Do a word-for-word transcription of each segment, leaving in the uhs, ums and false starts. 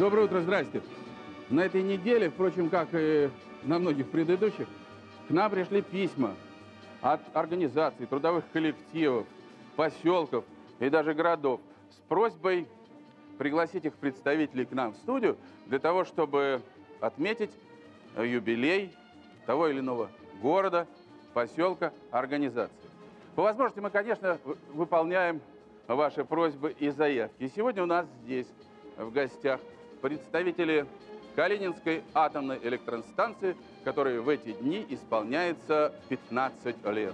Доброе утро, здрасте. На этой неделе, впрочем, как и на многих предыдущих, к нам пришли письма от организаций, трудовых коллективов, поселков и даже городов с просьбой пригласить их представителей к нам в студию для того, чтобы отметить юбилей того или иного города, поселка, организации. По возможности мы, конечно, выполняем ваши просьбы и заявки. И сегодня у нас здесь в гостях представители Калининской атомной электростанции, которой в эти дни исполняется пятнадцать лет.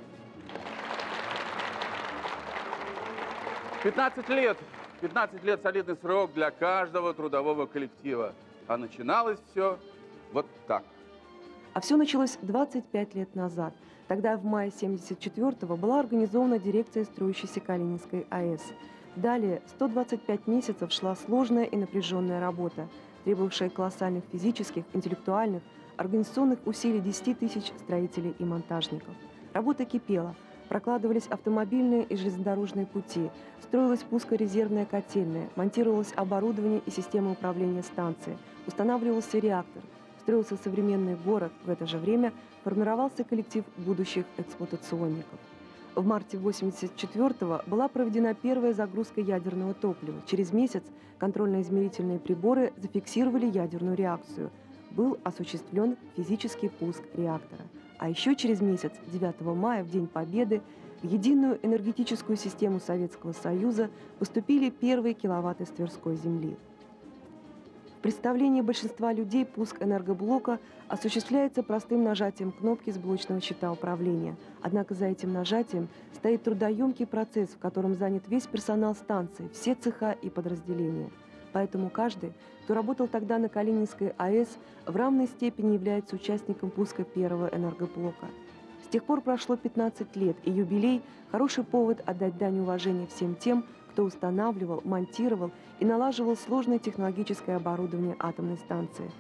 пятнадцать лет. пятнадцать лет солидный срок для каждого трудового коллектива. А начиналось все вот так. А все началось двадцать пять лет назад. Тогда в мае семьдесят четвёртого была организована дирекция строящейся Калининской АЭС. Далее сто двадцать пять месяцев шла сложная и напряженная работа, требовавшая колоссальных физических, интеллектуальных, организационных усилий десяти тысяч строителей и монтажников. Работа кипела. Прокладывались автомобильные и железнодорожные пути, строилась пускорезервная котельная, монтировалось оборудование и система управления станцией, устанавливался реактор, строился современный город. В это же время формировался коллектив будущих эксплуатационников. В марте восемьдесят четвёртого была проведена первая загрузка ядерного топлива. Через месяц контрольно-измерительные приборы зафиксировали ядерную реакцию. Был осуществлен физический пуск реактора. А еще через месяц, девятого мая, в День Победы, в единую энергетическую систему Советского Союза поступили первые киловатты с Тверской земли. В представлении большинства людей пуск энергоблока осуществляется простым нажатием кнопки с блочного щита управления. Однако за этим нажатием стоит трудоемкий процесс, в котором занят весь персонал станции, все цеха и подразделения. Поэтому каждый, кто работал тогда на Калининской АЭС, в равной степени является участником пуска первого энергоблока. С тех пор прошло пятнадцать лет, и юбилей – хороший повод отдать дань уважения всем тем, кто устанавливал, монтировал и налаживал сложное технологическое оборудование атомной станции.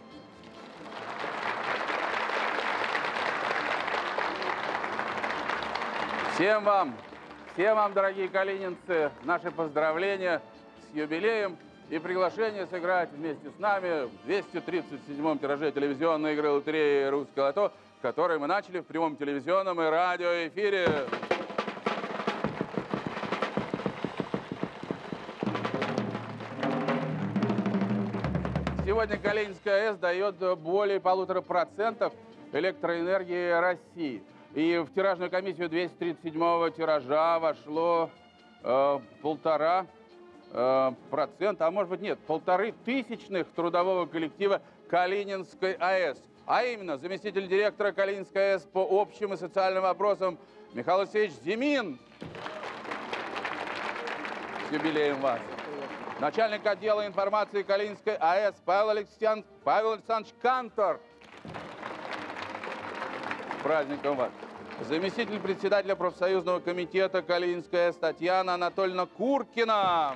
Всем вам, всем вам, дорогие калининцы, наши поздравления с юбилеем и приглашение сыграть вместе с нами в двести тридцать седьмом тираже телевизионной игры лотереи «Русское лото», который мы начали в прямом телевизионном и радиоэфире. Сегодня Калининская АЭС дает более полутора процентов электроэнергии России. И в тиражную комиссию двести тридцать седьмого тиража вошло э, полтора э, процента, а может быть нет, полторы тысячных трудового коллектива Калининской АЭС. А именно заместитель директора Калининской АЭС по общим и социальным вопросам Михаил Алексеевич Зимин. С юбилеем вас. Начальник отдела информации Калининской АЭС Павел Александрович, Павел Александрович Кантор. С праздником вас. Заместитель председателя профсоюзного комитета Калининской АЭС Татьяна Анатольевна Куркина.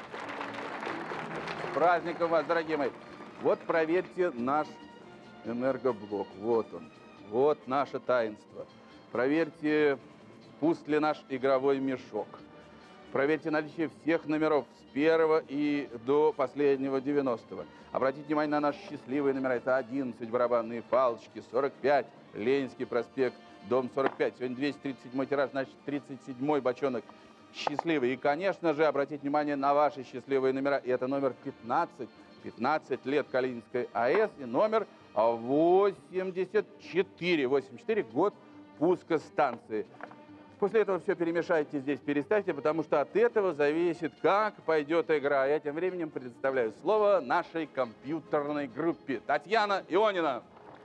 С праздником вас, дорогие мои. Вот проверьте наш энергоблок. Вот он. Вот наше таинство. Проверьте, пуст ли наш игровой мешок. Проверьте наличие всех номеров с первого и до последнего девяностого. Обратите внимание на наши счастливые номера. Это одиннадцать барабанные палочки, сорок пять, Ленинский проспект, дом сорок пять. Сегодня двести тридцать седьмой тираж, значит тридцать седьмой бочонок счастливый. И, конечно же, обратите внимание на ваши счастливые номера. И это номер пятнадцать. пятнадцать лет Калининской АЭС и номер восемьдесят четыре. восемьдесят четыре, год пуска станции. После этого все перемешайте здесь, переставьте, потому что от этого зависит, как пойдет игра. Я тем временем предоставляю слово нашей компьютерной группе. Татьяна Ионина.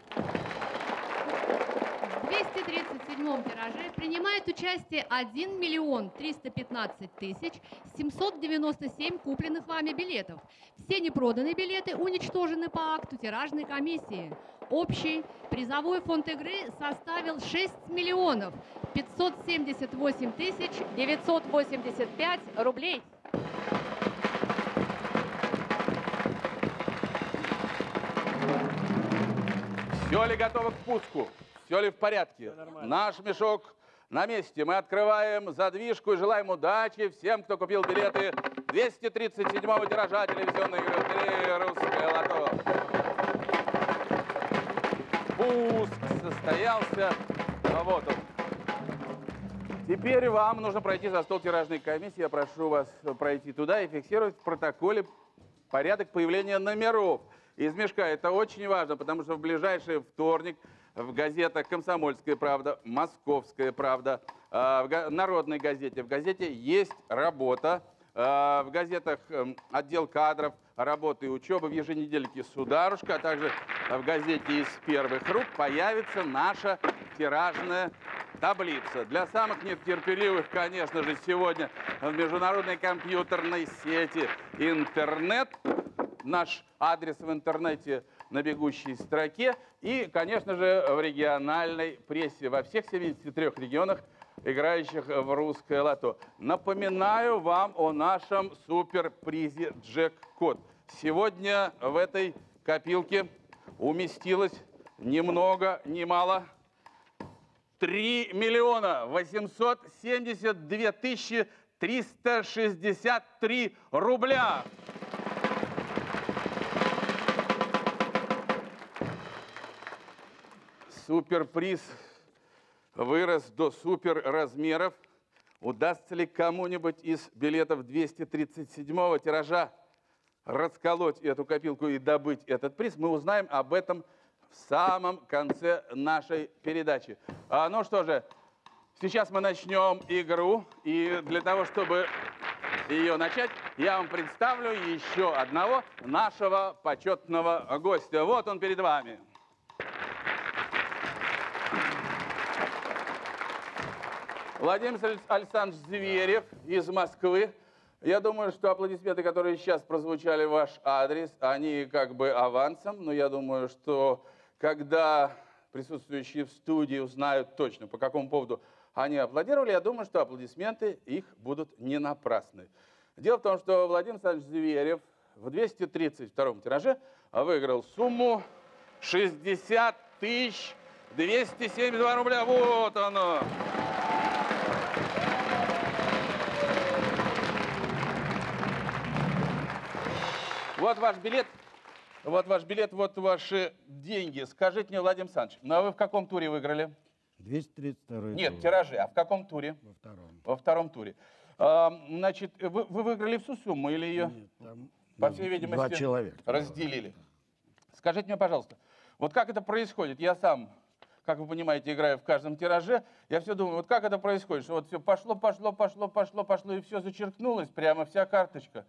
В двести тридцать седьмом тираже принимает участие один миллион триста пятнадцать тысяч семьсот девяносто семь купленных вами билетов. Все непроданные билеты уничтожены по акту тиражной комиссии. Общий призовой фонд игры составил шесть миллионов пятьсот семьдесят восемь тысяч девятьсот восемьдесят пять рублей. Все ли готово к пуску? Все ли в порядке? Наш мешок на месте. Мы открываем задвижку и желаем удачи всем, кто купил билеты двести тридцать седьмого тиража телевизионной игры «Три русское лото». Пуск состоялся. Вот он. Теперь вам нужно пройти за стол тиражной комиссии. Я прошу вас пройти туда и фиксировать в протоколе порядок появления номеров из мешка. Это очень важно, потому что в ближайший вторник в газетах «Комсомольская правда», «Московская правда», в «Народной газете», в газете «Есть работа», в газетах «Отдел кадров», «Работа и учеба», в еженедельнике «Сударушка», а также в газете «Из первых рук» появится наша тиражная таблица. Для самых нетерпеливых, конечно же, сегодня в международной компьютерной сети интернет. Наш адрес в интернете на бегущей строке. И, конечно же, в региональной прессе во всех семидесяти трёх регионах, играющих в русское лото. Напоминаю вам о нашем суперпризе «Джекпот». Сегодня в этой копилке уместилось ни много ни мало три миллиона восемьсот семьдесят две тысячи триста шестьдесят три рубля. Суперприз вырос до супер размеров. Удастся ли кому-нибудь из билетов двести тридцать седьмого тиража расколоть эту копилку и добыть этот приз, мы узнаем об этом в самом конце нашей передачи. А, ну что же, сейчас мы начнем игру. И для того, чтобы ее начать, я вам представлю еще одного нашего почетного гостя. Вот он перед вами. Владимир Александрович Зверев из Москвы. Я думаю, что аплодисменты, которые сейчас прозвучали в ваш адрес, они как бы авансом, но я думаю, что когда присутствующие в студии узнают точно, по какому поводу они аплодировали, я думаю, что аплодисменты их будут не напрасны. Дело в том, что Владимир Александрович Зверев в двести тридцать втором тираже выиграл сумму шестьдесят тысяч двести семьдесят два рубля. Вот оно! Вот ваш билет, вот ваш билет, вот ваши деньги. Скажите мне, Владимир Александрович, ну а вы в каком туре выиграли? двести тридцать второй. Нет, тур. тиражи. А в каком туре? Во втором. Во втором туре. А, значит, вы, вы выиграли всю сумму или ее, Нет, там, по ну, всей видимости, два человека разделили? Скажите мне, пожалуйста, вот как это происходит? Я сам, как вы понимаете, играю в каждом тираже. Я все думаю, вот как это происходит? Что вот все пошло, пошло, пошло, пошло, пошло, и все зачеркнулось, прямо вся карточка.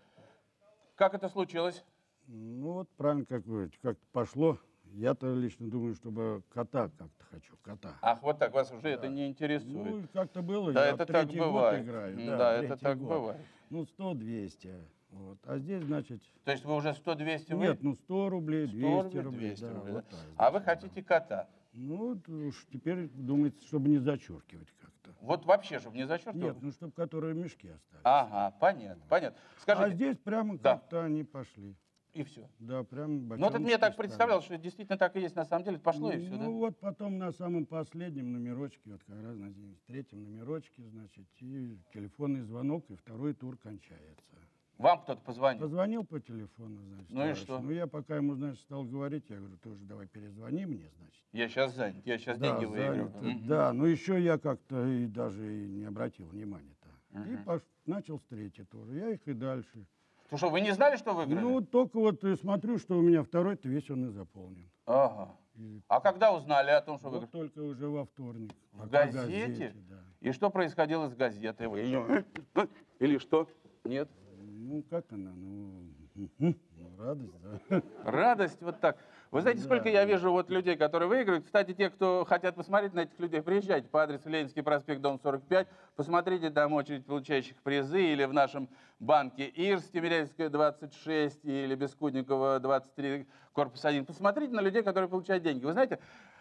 Как это случилось? Ну вот правильно, как вы, как пошло. Я-то лично думаю, чтобы кота как-то хочу, кота. Ах, вот так, вас уже Да. это не интересует. Ну, как-то было, Да, я это так третий год бывает. играю. Да, Да, это третий так год. бывает. Ну, сто-двести. Вот. А здесь, значит... То есть вы уже сто-двести вы? Нет, ну сто рублей, двести сто рублей. двести да, рублей, вот да? так, А вы значит, хотите кота? Ну, вот уж теперь думается, чтобы не зачеркивать как-то. Вот вообще, чтобы не зачеркивать? Нет, ну, чтобы которые в мешке остались. Ага, понятно, понятно. Скажите, А здесь прямо Да. как-то они пошли. и все. Да, прям Ну, вот это мне так представлялось, что действительно так и есть, на самом деле, пошло и все, Ну, да? вот потом на самом последнем номерочке, вот как раз на семьдесят третьем номерочке, значит, и телефонный звонок, и второй тур кончается. Вам кто-то позвонил? Позвонил по телефону, значит. Ну и товарищ. что? Ну, я пока ему, значит, стал говорить, я говорю, ты уже давай перезвони мне, значит. Я сейчас занят, я сейчас Да, деньги выиграю. занят. Мгм. Да, но еще я как-то и даже и не обратил внимания-то. И Мгм. пош... начал с третьей тура. Я их и дальше. Ну что, вы не знали, что выиграли? Ну, только вот и смотрю, что у меня второй-то весь он и заполнен. Ага. И А когда узнали о том, что вот выиграли? только уже во вторник. В Пока газете? да. И что происходило с газетой? Вы ее... Или что? Нет? Ну, как она? Ну, ну, радость, да. Радость вот так. Вы знаете, Да. сколько я вижу вот людей, которые выигрывают. Кстати, те, кто хотят посмотреть на этих людей, приезжайте по адресу Ленинский проспект, дом сорок пять. Посмотрите там очередь получающих призы или в нашем банке Ирс, Тимирязевская, двадцать шесть, или Бескудникова, двадцать три, корпус один. Посмотрите на людей, которые получают деньги. Вы знаете,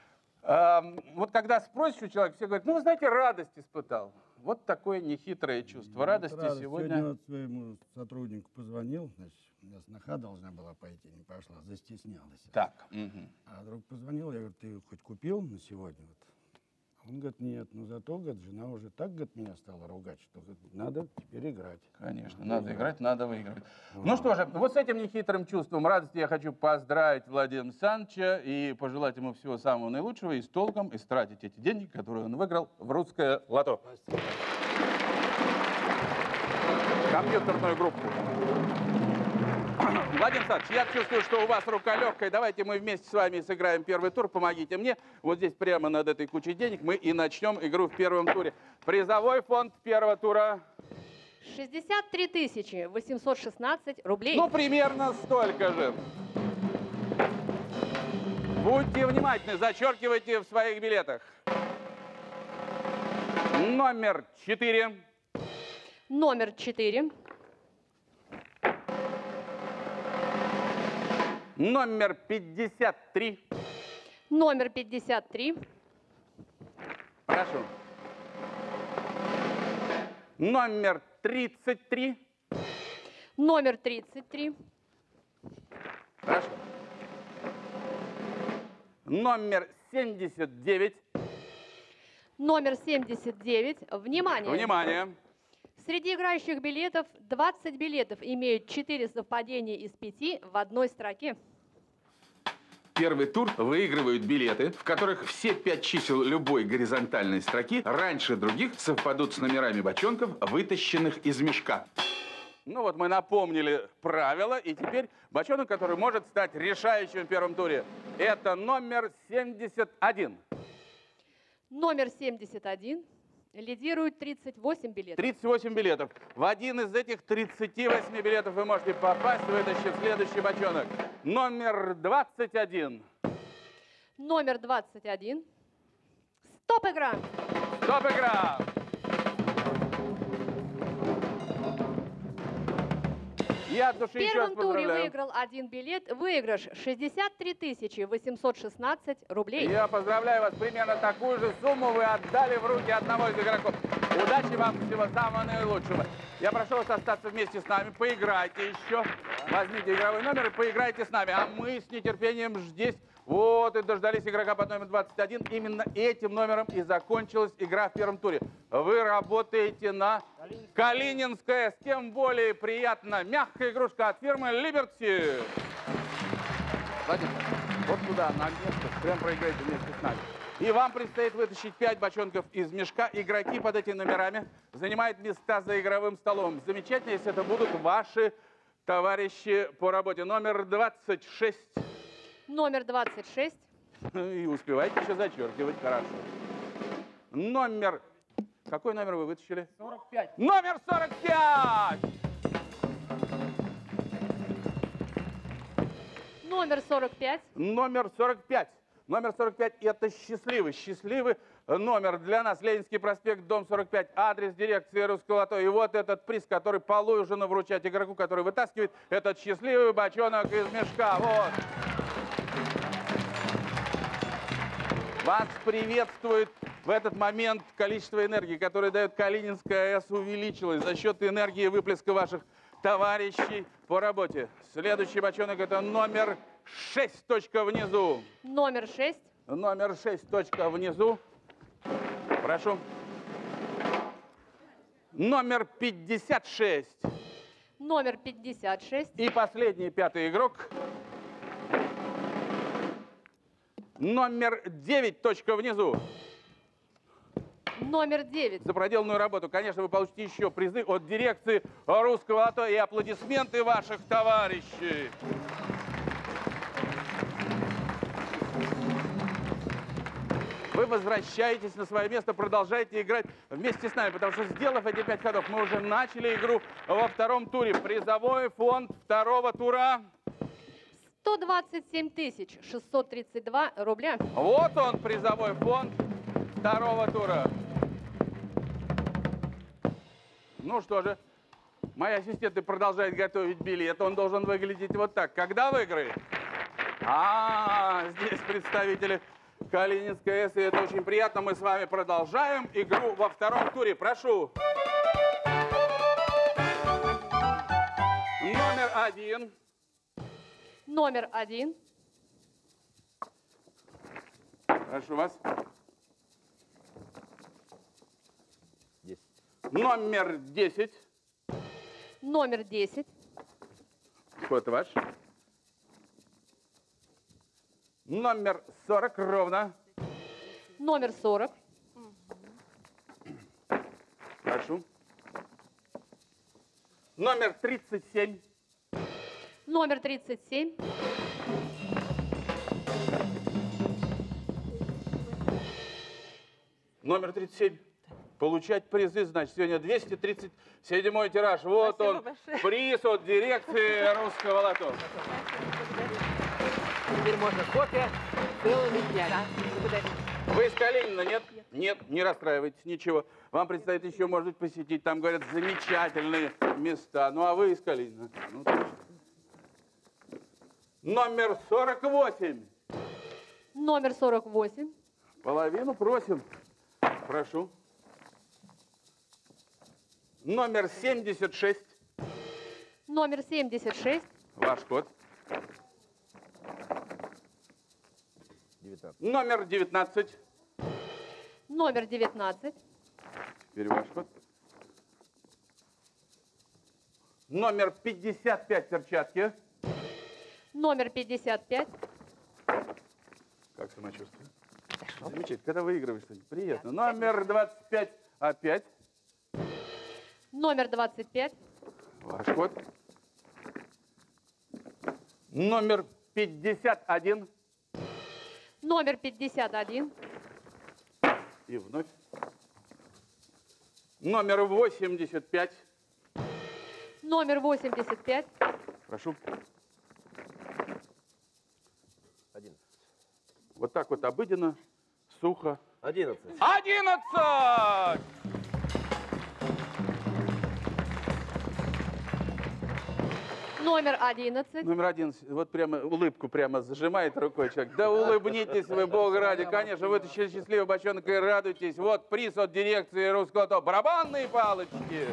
эм, вот когда спросишь у человека, все говорят, ну, вы знаете, радость испытал. Вот такое нехитрое чувство Вот радости радость. сегодня. Сегодня вот своему сотруднику позвонил, значит, у меня сноха должна была пойти, не пошла, застеснялась. Так. Мгм. А друг позвонил, я говорю, ты хоть купил на сегодня? Вот? Он говорит, нет, но зато, говорит, жена уже так, говорит, меня стала ругать, что, говорит, надо теперь играть. Конечно, надо играть, надо выигрывать. Ну что же, вот с этим нехитрым чувством радости я хочу поздравить Владимира Александровича и пожелать ему всего самого наилучшего и с толком истратить эти деньги, которые он выиграл в русское лото. Спасибо. Компьютерную группу. Владимир Александрович, я чувствую, что у вас рука легкая. Давайте мы вместе с вами сыграем первый тур. Помогите мне. Вот здесь прямо над этой кучей денег мы и начнем игру в первом туре. Призовой фонд первого тура. шестьдесят три тысячи восемьсот шестнадцать рублей. Ну, примерно столько же. Будьте внимательны, зачеркивайте в своих билетах. Номер четыре. Номер четыре. Номер пятьдесят три. Номер пятьдесят три. Прошу. Номер тридцать три. Номер тридцать три. Прошу. Номер семьдесят девять. Номер семьдесят девять. Внимание! Внимание! Среди играющих билетов двадцать билетов имеют четыре совпадения из пяти в одной строке. Первый тур выигрывают билеты, в которых все пять чисел любой горизонтальной строки раньше других совпадут с номерами бочонков, вытащенных из мешка. Ну вот мы напомнили правила, и теперь бочонок, который может стать решающим в первом туре, это номер семьдесят один. Номер семьдесят один лидирует тридцать восемь билетов. тридцать восемь билетов. В один из этих тридцати восьми билетов вы можете попасть, вытащив следующий бочонок. Номер двадцать один. Номер двадцать один. Стоп, игра! Стоп, игра! Я от В души еще раз первом туре поздравляю. выиграл один билет. Выигрыш шестьдесят три тысячи восемьсот шестнадцать рублей. Я поздравляю вас. Примерно такую же сумму вы отдали в руки одного из игроков. Удачи вам, всего самого наилучшего. Я прошу вас остаться вместе с нами. Поиграйте еще. Возьмите игровой номер и поиграйте с нами. А мы с нетерпением здесь. Вот и дождались игрока под номером двадцать один. Именно этим номером и закончилась игра в первом туре. Вы работаете на Калининская АЭС. Тем более приятно. Мягкая игрушка от фирмы Liberty. Владимир, вот туда, на место, прям проиграйте вместе с нами. И вам предстоит вытащить пять бочонков из мешка. Игроки под этими номерами занимают места за игровым столом. Замечательно, если это будут ваши товарищи по работе. Номер двадцать шесть. Номер двадцать шесть. И успеваете еще зачеркивать. Хорошо. Номер... Какой номер вы вытащили? сорок пять. Номер сорок пять! Номер сорок пять. Номер сорок пять. Номер сорок пять – это счастливый, счастливый номер для нас. Ленинский проспект, дом сорок пять, адрес дирекции Русского лото. И вот этот приз, который положено вручать игроку, который вытаскивает этот счастливый бочонок из мешка. Вот. Вас приветствует в этот момент количество энергии, которое дает Калининская АЭС, увеличилось за счет энергии выплеска ваших товарищей по работе. Следующий бочонок – это номер шесть, точка внизу. Номер шесть. Номер шесть, точка внизу. Прошу. Номер пятьдесят шесть. Номер пятьдесят шесть. И последний, пятый игрок. Номер девять, точка внизу. Номер девять. За проделанную работу, конечно, вы получите еще призы от дирекции Русского лото и аплодисменты ваших товарищей. Вы возвращаетесь на свое место, продолжаете играть вместе с нами, потому что, сделав эти пять ходов, мы уже начали игру во втором туре. Призовой фонд второго тура. сто двадцать семь тысяч шестьсот тридцать два рубля. Вот он, призовой фонд второго тура. Ну что же, мои ассистенты продолжают готовить билет. Он должен выглядеть вот так. Когда выиграет? А, здесь представители Калининской АЭС, и это очень приятно. Мы с вами продолжаем игру во втором туре. Прошу. Номер один. Номер один. Прошу вас. Номер десять. Номер десять. Ход ваш. Номер сорок ровно. Номер сорок. Прошу. Номер тридцать семь. Номер тридцать семь. Номер тридцать семь. Получать призы, значит, сегодня двести тридцать седьмой тираж. Вот Спасибо он, большое. приз от дирекции русского лото. Теперь можно кофе целыми днями. Благодарю. Вы из Калинина, нет? Нет, не расстраивайтесь, ничего. Вам предстоит еще, может быть, посетить. Там, говорят, замечательные места. Ну, а вы из Калинина. Ну, точно. Номер сорок восемь. Номер сорок восемь. Половину просим. Прошу. Номер семьдесят шесть. Номер семьдесят шесть. Ваш код. Номер девятнадцать. Номер девятнадцать. Теперь ваш код. Номер пятьдесят пять, перчатки. Номер пятьдесят пять. Как самочувствие? Замечательно. Когда выигрываешь что-нибудь, приятно. Номер двадцать пять опять. Номер двадцать пять. Ваш код. Номер пятьдесят один. Номер пятьдесят один. И вновь. Номер восемьдесят пять. Номер восемьдесят пять. Прошу. Вот так вот обыденно, сухо. Одиннадцать. Одиннадцать! Номер одиннадцать. Номер одиннадцать. Вот прямо улыбку прямо зажимает рукой человек. Да улыбнитесь вы, Бога ради. Конечно, вытащили счастливый бочонок и радуйтесь. Вот приз от дирекции русского лото. Барабанные палочки.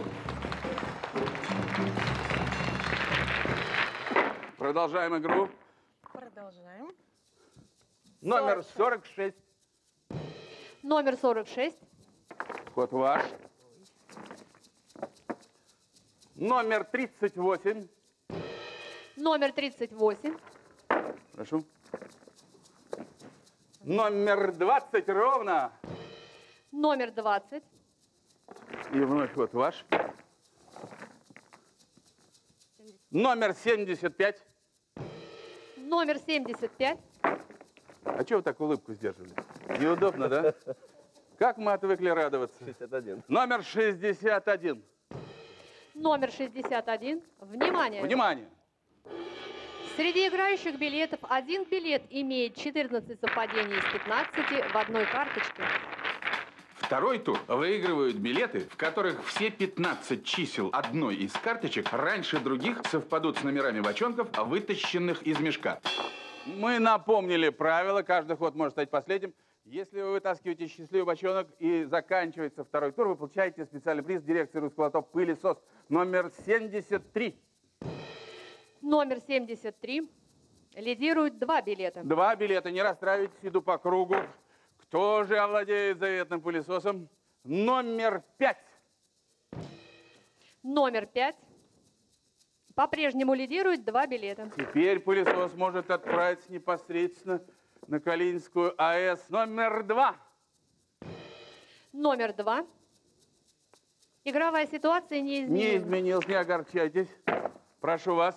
Продолжаем игру. Продолжаем. Номер сорок шесть. Номер сорок шесть. Ход ваш. Номер тридцать восемь. Номер тридцать восемь. Прошу. Номер двадцать ровно. Номер двадцать. И вновь вот ваш. Номер семьдесят пять. Номер семьдесят пять. А чего вы так улыбку сдерживали? Неудобно, да? Как мы отвыкли радоваться? шестьдесят один. Номер шестьдесят один. Номер шестьдесят один. Внимание! Внимание! Среди играющих билетов один билет имеет четырнадцать совпадений из пятнадцати в одной карточке. Второй тур выигрывают билеты, в которых все пятнадцать чисел одной из карточек раньше других совпадут с номерами бочонков, вытащенных из мешка. Мы напомнили правила. Каждый ход может стать последним. Если вы вытаскиваете счастливый бочонок и заканчивается второй тур, вы получаете специальный приз дирекции русского лото «Пылесос» номер семьдесят три. Номер семьдесят три. Лидируют два билета. Два билета. Не расстраивайтесь, иду по кругу. Кто же овладеет заветным пылесосом? Номер пять. Номер пять. По-прежнему лидирует два билета. Теперь пылесос может отправиться непосредственно на Калининскую АЭС. Номер два. Номер два. Игровая ситуация не изменилась. Не изменилась, не огорчайтесь. Прошу вас.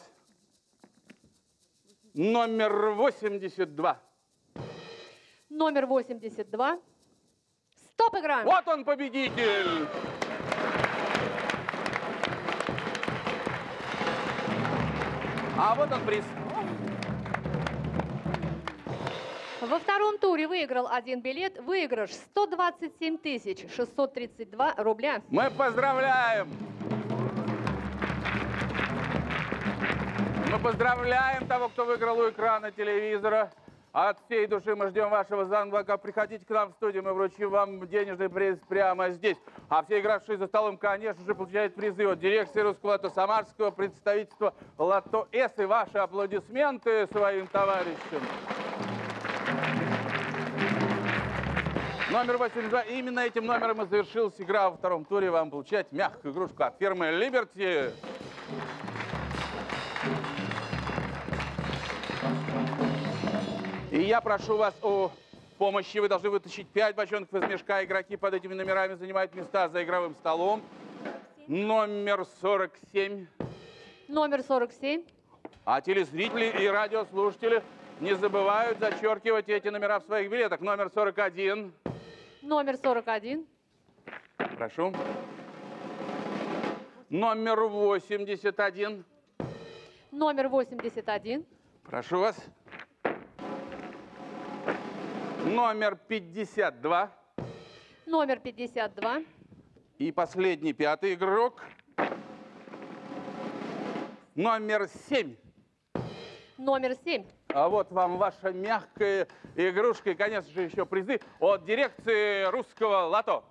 Номер восемьдесят два. Номер восемьдесят два. Стоп, играем! Вот он, победитель! А вот он приз. Во втором туре выиграл один билет. Выигрыш сто двадцать семь тысяч шестьсот тридцать два рубля. Мы поздравляем! Мы поздравляем того, кто выиграл у экрана телевизора. От всей души мы ждем вашего звонка. Приходите к нам в студию, мы вручим вам денежный приз прямо здесь. А все игравшие за столом, конечно же, получают призы от дирекции русского лото Самарского представительства Лото С. И ваши аплодисменты своим товарищам. Номер восемьдесят два. Именно этим номером и завершилась игра во втором туре. Вам получать мягкую игрушку от фирмы Liberty. И я прошу вас о помощи. Вы должны вытащить пять бочонков из мешка. Игроки под этими номерами занимают места за игровым столом. Номер сорок семь. Номер сорок семь. А телезрители и радиослушатели не забывают зачеркивать эти номера в своих билетах. Номер сорок один. Номер сорок один. Прошу. Номер восемьдесят один. Номер восемьдесят один. Прошу вас. Номер пятьдесят два. Номер пятьдесят два. И последний, пятый игрок. Номер семь. Номер семь. А вот вам ваша мягкая игрушка и, конечно же, еще призы от дирекции русского лото.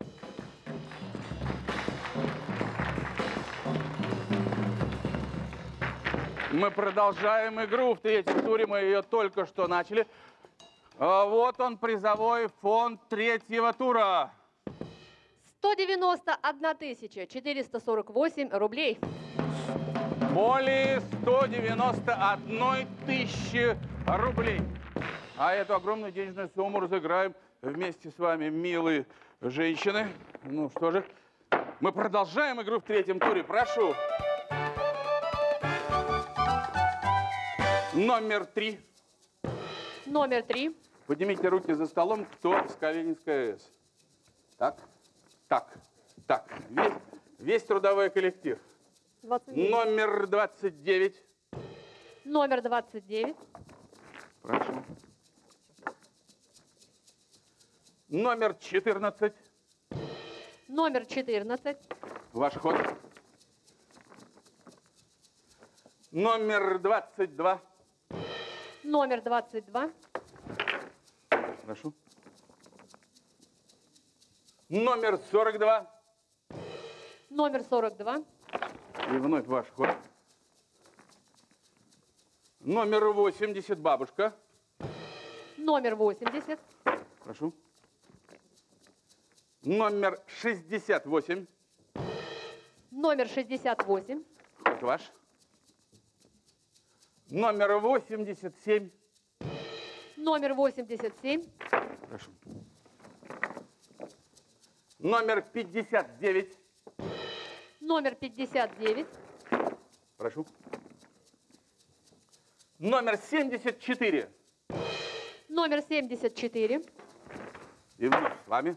Мы продолжаем игру. В третьем туре мы ее только что начали. А вот он, призовой фонд третьего тура. сто девяносто одна тысяча четыреста сорок восемь рублей. Более ста девяноста одной тысячи рублей. А эту огромную денежную сумму разыграем вместе с вами, милые женщины. Ну что же, мы продолжаем игру в третьем туре. Прошу. Номер три. Номер три. Поднимите руки за столом, кто с Калининской АЭС. Так, так, так. Весь, весь трудовой коллектив. двадцать девять. Номер двадцать девять. Номер двадцать девять. Прошу. Номер четырнадцать. Номер четырнадцать. Ваш ход. Номер двадцать два. Номер двадцать два. Прошу. Номер сорок два. Номер сорок два. И вновь ваш ход. Номер восемьдесят, бабушка. Номер восемьдесят. Прошу. Номер шестьдесят восемь. Номер шестьдесят восемь. Ход ваш. Номер восемьдесят семь. Номер восемьдесят семь. Прошу. Номер пятьдесят девять. Номер пятьдесят девять. Прошу. Номер семьдесят четыре. Номер семьдесят четыре. И вновь с вами.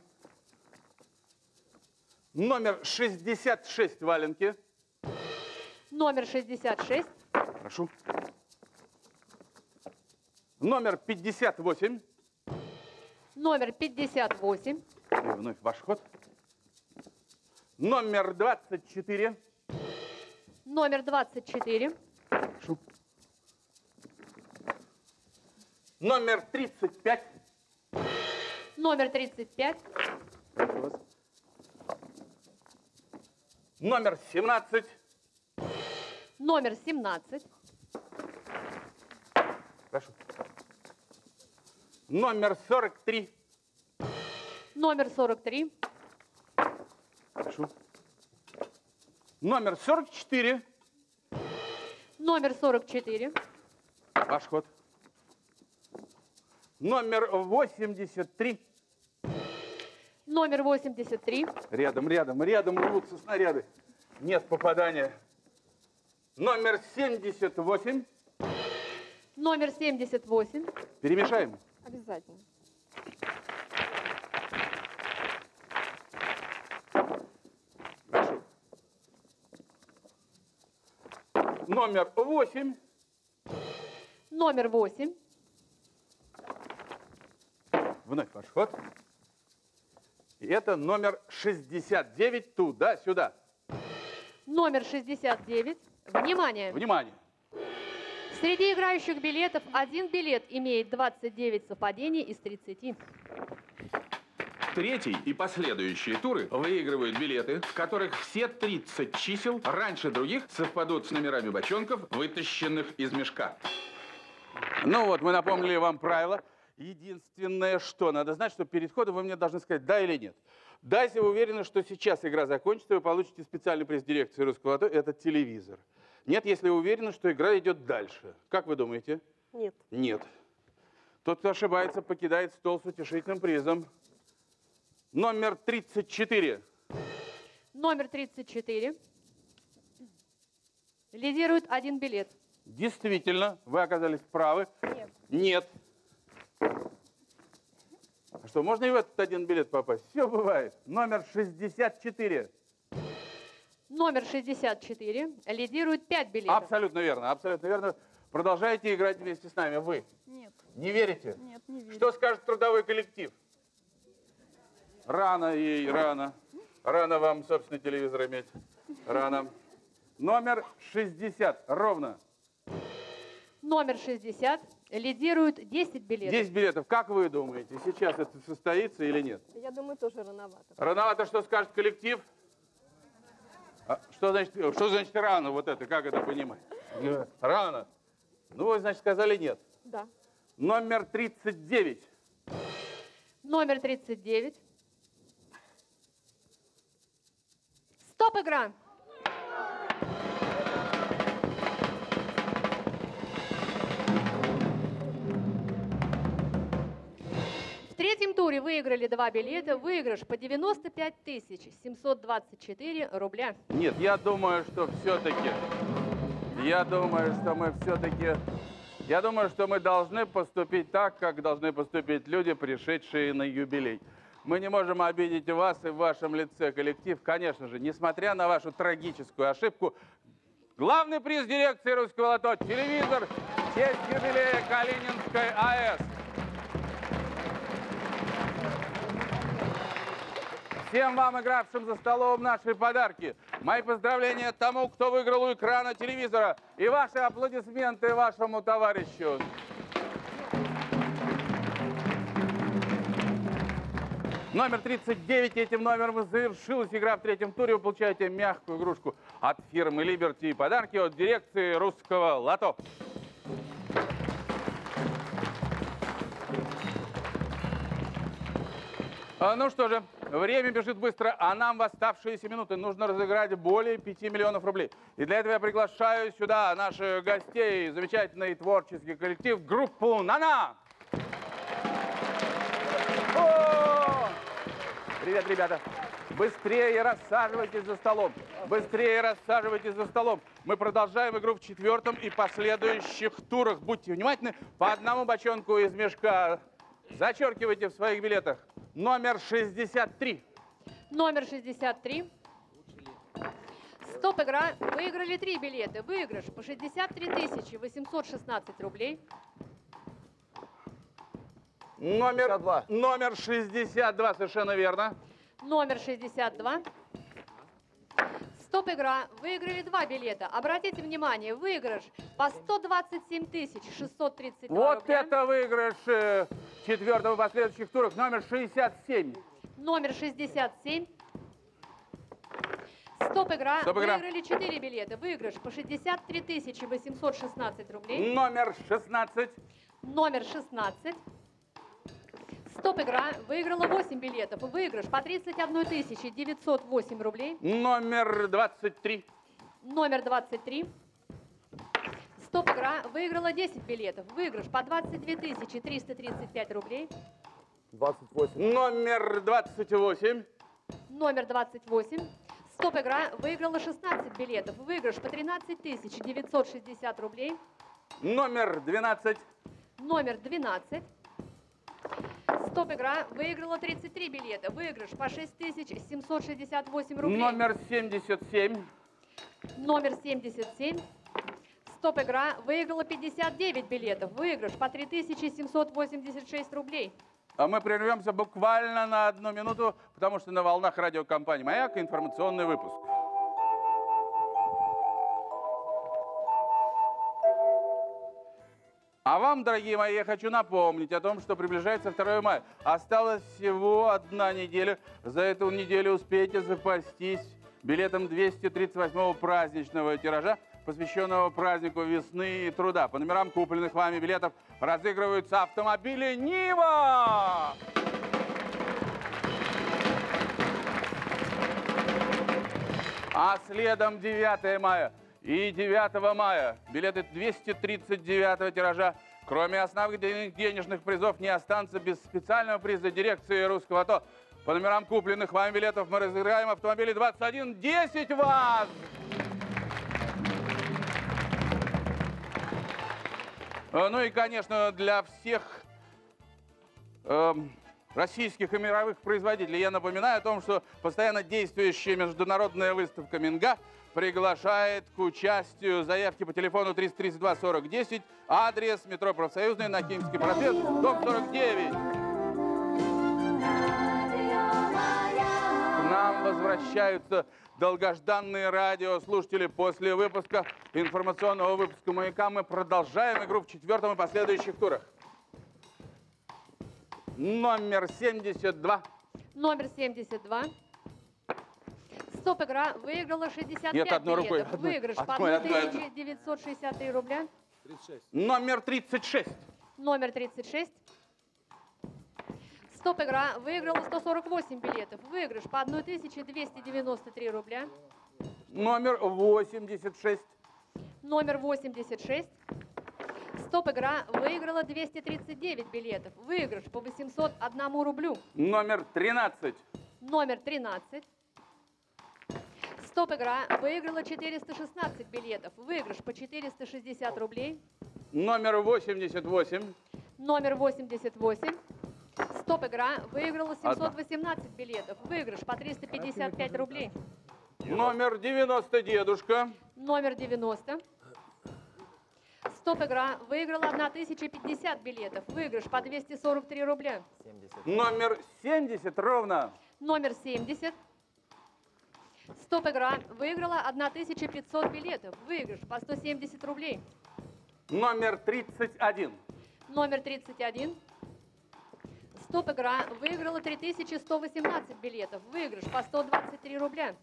Номер шестьдесят шесть, валенки. Номер шестьдесят шесть. Прошу. Номер пятьдесят восемь. Номер пятьдесят восемь. И вновь ваш ход. Номер двадцать четыре. Номер двадцать четыре. Прошу. Номер тридцать пять. Номер тридцать пять. Прошу вас. Номер семнадцать. Номер семнадцать. Прошу. Номер сорок три. Номер сорок три. Прошу. Номер сорок четыре. Номер сорок четыре. Ваш ход. Номер восемьдесят три. Номер восемьдесят три. Рядом, рядом, рядом рвутся снаряды. Нет попадания. Номер семьдесят восемь. Номер семьдесят восемь. Перемешаем. Обязательно. Прошу. Номер восемь. Номер восемь. Вновь ваш ход. И это номер шестьдесят девять, туда-сюда. Номер шестьдесят девять. Внимание! Внимание! Среди играющих билетов один билет имеет двадцать девять совпадений из тридцати. Третий и последующие туры выигрывают билеты, в которых все тридцать чисел раньше других совпадут с номерами бочонков, вытащенных из мешка. Ну вот, мы напомнили вам правила. Единственное, что надо знать, что перед ходом вы мне должны сказать да или нет. Да, если вы уверены, что сейчас игра закончится, вы получите специальный приз дирекции Русского лото, это телевизор. Нет, если вы уверены, что игра идет дальше. Как вы думаете? Нет. Нет. Тот, кто ошибается, покидает стол с утешительным призом. Номер тридцать четыре. Номер тридцать четыре. Лидирует один билет. Действительно, вы оказались правы. Нет. Нет. А что, можно и в этот один билет попасть? Все бывает. Номер шестьдесят четыре. Номер шестьдесят четыре. Лидирует пять билетов. Абсолютно верно, абсолютно верно. Продолжаете играть вместе с нами. Вы? Нет. Не верите? Нет, не верю. Что скажет трудовой коллектив? Рано ей, рано. Рано вам, собственно, телевизор иметь. Рано. Номер шестьдесят. Ровно. Номер шестьдесят. Лидирует десять билетов. десять билетов. Как вы думаете, сейчас это состоится или нет? Я думаю, тоже рановато. Рановато, что скажет коллектив? А что значит, что значит рано вот это? Как это понимать? Рано. Ну, вы, значит, сказали нет. Да. Номер тридцать девять. Номер тридцать девять. Стоп, игра. В третьем туре выиграли два билета. Выигрыш по девяносто пять тысяч семьсот двадцать четыре рубля. Нет, я думаю, что все-таки, я думаю, что мы все-таки, я думаю, что мы должны поступить так, как должны поступить люди, пришедшие на юбилей. Мы не можем обидеть вас и в вашем лице коллектив. Конечно же, несмотря на вашу трагическую ошибку, главный приз дирекции Русского лото – телевизор в честь юбилея Калининской АЭС. Всем вам, игравшим за столом, наши подарки. Мои поздравления тому, кто выиграл у экрана телевизора. И ваши аплодисменты вашему товарищу. Номер тридцать девять. Этим номером завершилась игра в третьем туре. Вы получаете мягкую игрушку от фирмы Liberty и подарки от дирекции Русского лото. Ну что же, время бежит быстро, а нам в оставшиеся минуты нужно разыграть более пяти миллионов рублей. И для этого я приглашаю сюда наших гостей, замечательный творческий коллектив, группу «Нана». О! Привет, ребята. Быстрее рассаживайтесь за столом. Быстрее рассаживайтесь за столом. Мы продолжаем игру в четвертом и последующих турах. Будьте внимательны, по одному бочонку из мешка зачеркивайте в своих билетах. Номер шестьдесят три. Номер шестьдесят три. Стоп, игра. Выиграли три билета. Выигрыш по шестьдесят три тысячи восемьсот шестнадцать рублей. Номер, номер шестьдесят два, совершенно верно. Номер шестьдесят два. Стоп, игра. Выиграли два билета. Обратите внимание, выигрыш по сто двадцать семь тысяч шестьсот тридцать два Вот рубля. это выигрыш э, четвертого и последующих турах. Номер шестьдесят семь. Номер шестьдесят семь. Стоп, игра. Стоп, игра. Выиграли четыре билета. Выигрыш по шестьдесят три тысячи восемьсот шестнадцать рублей. Номер шестнадцать. Номер шестнадцать. Стоп, игра. Выиграла восемь билетов. Выигрыш по тридцать одна тысяча девятьсот восемь рублей. Номер двадцать три. Номер двадцать три. Стоп, игра. Выиграла десять билетов. Выигрыш по двадцать две тысячи триста тридцать пять рублей. двадцать восемь. Номер двадцать восемь. Номер двадцать восемь. Стоп, игра. Выиграла шестнадцать билетов. Выигрыш по тринадцать тысяч девятьсот шестьдесят рублей. Номер двенадцать. Номер двенадцать. Стоп, игра. Выиграла тридцать три билета. Выигрыш по шесть тысяч семьсот шестьдесят восемь рублей. Номер семьдесят семь. Номер семьдесят семь. Стоп, игра. Выиграла пятьдесят девять билетов. Выигрыш по три тысячи семьсот восемьдесят шесть рублей. А мы прервемся буквально на одну минуту, потому что на волнах радиокомпании «Маяк» информационный выпуск. А вам, дорогие мои, я хочу напомнить о том, что приближается второе мая. Осталась всего одна неделя. За эту неделю успейте запастись билетом двести тридцать восьмого праздничного тиража, посвященного празднику весны и труда. По номерам купленных вами билетов разыгрываются автомобили «Нива». А следом девятое мая и девятого мая билеты двести тридцать девятого тиража, кроме основных денежных призов, не останутся без специального приза дирекции русского АТО. По номерам купленных вами билетов мы разыграем автомобили двадцать один десять ВАЗ. Ну и, конечно, для всех эм, российских и мировых производителей я напоминаю о том, что постоянно действующая международная выставка «Минга» приглашает к участию. Заявки по телефону триста тридцать два сорок десять, адрес метро Профсоюзный, Накимский проспект, дом сорок девять. К нам возвращаются долгожданные радиослушатели. После выпуска информационного выпуска «Маяка» мы продолжаем игру в четвертом и последующих турах. Номер семьдесят два. Номер семьдесят два. Стоп-игра выиграла шестьдесят Нет, пять одной билетов. рукой, одной, Выигрыш по одной, одной одной, тысяче девятьсот шестьдесят три рубля. Номер тридцать шесть. Номер тридцать шесть. Стоп-игра выиграла сто сорок восемь билетов. Выигрыш по тысяче двести девяносто три рубля. Номер восемьдесят шесть. Номер восемьдесят шесть. Стоп-игра выиграла двести тридцать девять билетов. Выигрыш по восемьсот одному рублю. Номер тринадцать. Номер тринадцать. Стоп-игра выиграла четыреста шестнадцать билетов. Выигрыш по четыреста шестьдесят рублей. Номер восемьдесят восемь. Номер восемьдесят восемь. Стоп-игра выиграла семьсот восемнадцать билетов. Выигрыш по триста пятьдесят пять рублей. Номер девяносто, дедушка. Номер девяносто. Стоп-игра выиграла тысяча пятьдесят билетов. Выигрыш по двести сорок три рубля. Номер семьдесят, ровно. Номер семьдесят. Стоп-игра выиграла тысяча пятьсот билетов. Выигрыш по сто семьдесят рублей. Номер тридцать один. Номер тридцать один. Стоп-игра выиграла три тысячи сто восемнадцать билетов. Выигрыш по сто двадцать три рубля.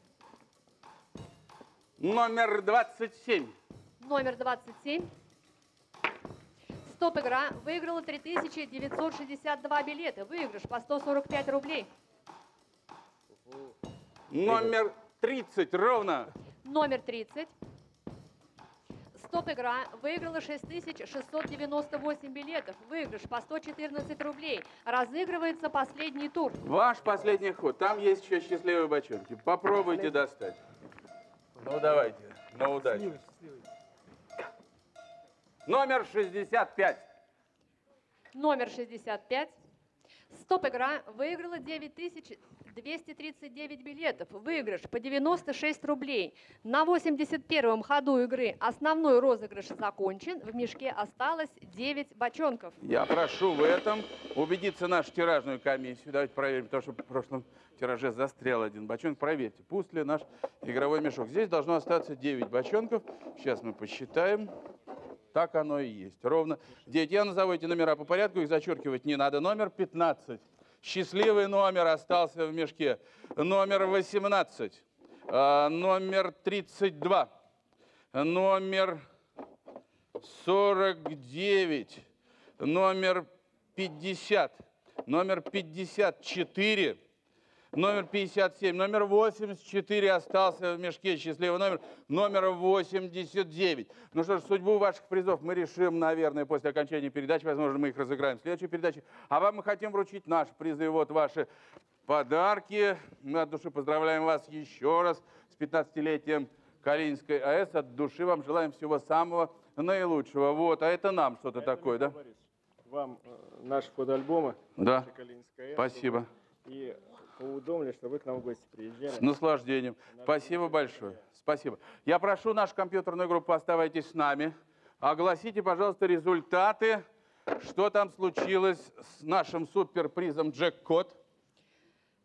Номер двадцать семь. Номер двадцать семь. Стоп-игра выиграла три тысячи девятьсот шестьдесят два билета. Выигрыш по сто сорок пять рублей. Номер тридцать, ровно. Номер тридцать. Стоп-игра выиграла шесть тысяч шестьсот девяносто восемь билетов. Выигрыш по сто четырнадцать рублей. Разыгрывается последний тур. Ваш последний ход. Там есть еще счастливые бочонки. Попробуйте достать. Ну, давайте. На удачу. Номер шестьдесят пять. Номер шестьдесят пять. Стоп-игра выиграла девять тысяч двести тридцать девять билетов. Выигрыш по девяносто шесть рублей. На восемьдесят первом ходу игры основной розыгрыш закончен. В мешке осталось девять бочонков. Я прошу в этом убедиться нашу тиражную комиссию. Давайте проверим, потому что в прошлом тираже застрял один бочонок. Проверьте, пуст ли наш игровой мешок. Здесь должно остаться девять бочонков. Сейчас мы посчитаем. Так оно и есть. Ровно девять. Я назову эти номера по порядку, их зачеркивать не надо. Номер пятнадцать. Счастливый номер остался в мешке. Номер восемнадцать. Номер тридцать два. Номер сорок девять. Номер пятьдесят. Номер пятьдесят четыре. Номер пятьдесят семь, номер восемьдесят четыре остался в мешке, счастливый номер, номер восемьдесят девять. Ну что ж, судьбу ваших призов мы решим, наверное, после окончания передачи. Возможно, мы их разыграем в следующей передаче. А вам мы хотим вручить наши призы. Вот ваши подарки. Мы от души поздравляем вас еще раз с пятнадцатилетием Калининской АЭС. От души вам желаем всего самого наилучшего. Вот, а это нам что-то такое, да? Вам э, наши фотоальбомы. Да, Калининская АЭС. спасибо. И поудобнее, чтобы вы к нам в гости приезжали. С наслаждением. Спасибо большое. Спасибо. Я прошу нашу компьютерную группу, оставайтесь с нами. Огласите, пожалуйста, результаты. Что там случилось с нашим суперпризом «Джекпот»?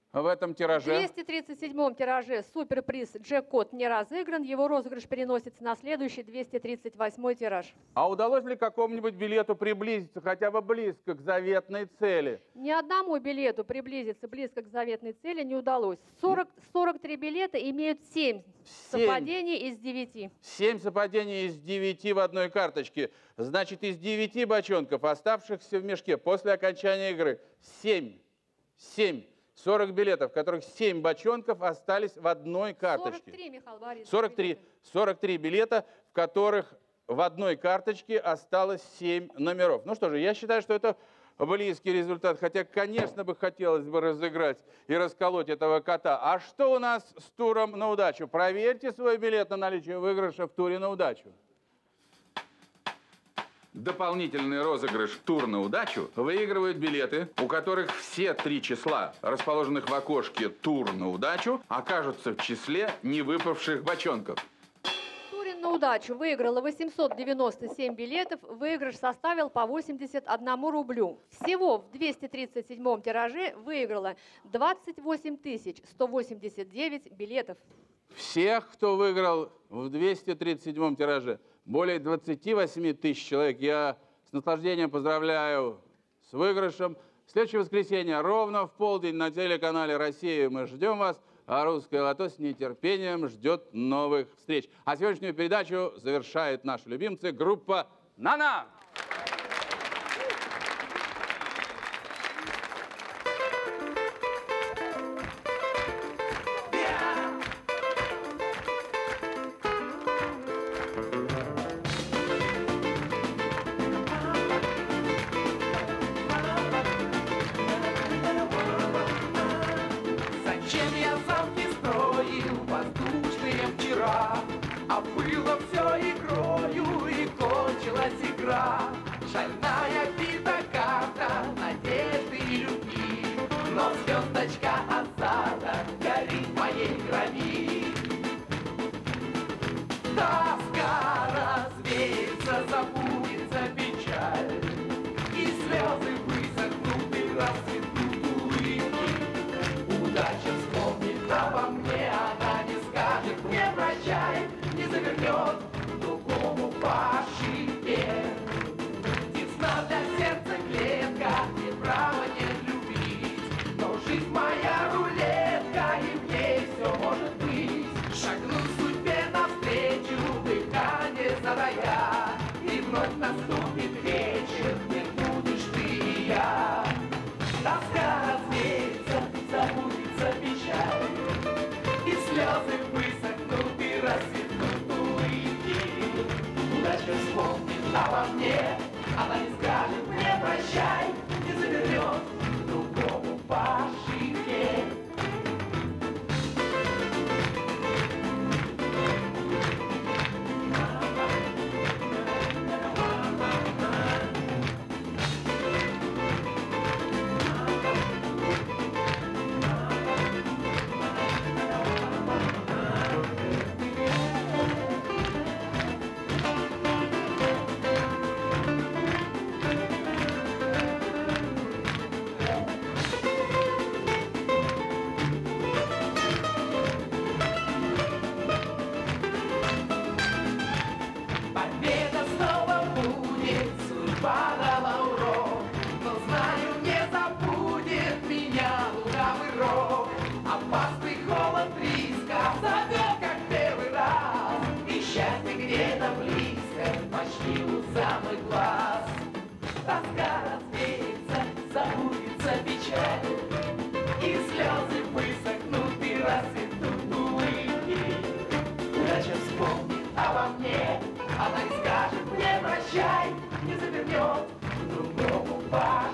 в этом В тираже? двести тридцать седьмом тираже суперприз джекпот не разыгран. Его розыгрыш переносится на следующий двести тридцать восьмой тираж. А удалось ли какому-нибудь билету приблизиться хотя бы близко к заветной цели? Ни одному билету приблизиться близко к заветной цели не удалось. сорок, сорок три билета имеют семь совпадений из девяти. Семь совпадений из девяти в одной карточке. Значит, из девяти бочонков, оставшихся в мешке после окончания игры, семь. Семь. сорок билетов, в которых семь бочонков остались в одной карточке. сорок три, Михаил Борисович. сорок три. сорок три билета, в которых в одной карточке осталось семь номеров. Ну что же, я считаю, что это близкий результат. Хотя, конечно, бы хотелось бы разыграть и расколоть этого кота. А что у нас с туром на удачу? Проверьте свой билет на наличие выигрыша в туре на удачу. Дополнительный розыгрыш «Тур на удачу» выигрывают билеты, у которых все три числа, расположенных в окошке «Тур на удачу», окажутся в числе невыпавших бочонков. В туре на удачу выиграло восемьсот девяносто семь билетов. Выигрыш составил по восемьдесят одному рублю. Всего в двести тридцать седьмом тираже выиграло двадцать восемь тысяч сто восемьдесят девять билетов. Всех, кто выиграл в двести тридцать седьмом тираже, более двадцати восьми тысяч человек, я с наслаждением поздравляю с выигрышем. В следующее воскресенье ровно в полдень на телеканале «Россия» мы ждем вас, а «Русское лото» с нетерпением ждет новых встреч. А сегодняшнюю передачу завершает наши любимцы группа «Нана». Зачем я замки строил воздушные вчера? А было все игрою, и кончилась игра. Шальная бита карта надежды и любви, но звездочка осада горит в моей крови. Тоска развеется, забудется печаль, и слезы высохнут и расцветут улыбки. Удача вспомнит обо мне, она не скажет мне прощай, не завернет другому по ошибке. Тесна для сердца клетка, и право нет любить, но жизнь моя рулетка, и в ней все может быть. Шагнуть судьбе навстречу, дыхание задая, и вновь наступит вечер, где будешь ты и я. Тоска развеется, забудется печаль, и слезы высохнут и расцветнут улыбки. Удача вспомнит обо мне, она не скажет мне прощай, не завернет другому по ошибке. Победа снова будет, судьба дала урок, но знаю, не забудет меня лукавый рок. Опасный холод риска зовет, как первый раз, и счастье где-то близко, почти у самых глаз. Тоска развеется, забудется печаль, и слезы высохнут и расцветут улыбки. Удача вспомнит обо мне, она не скажет мне прощай, не завернет другому по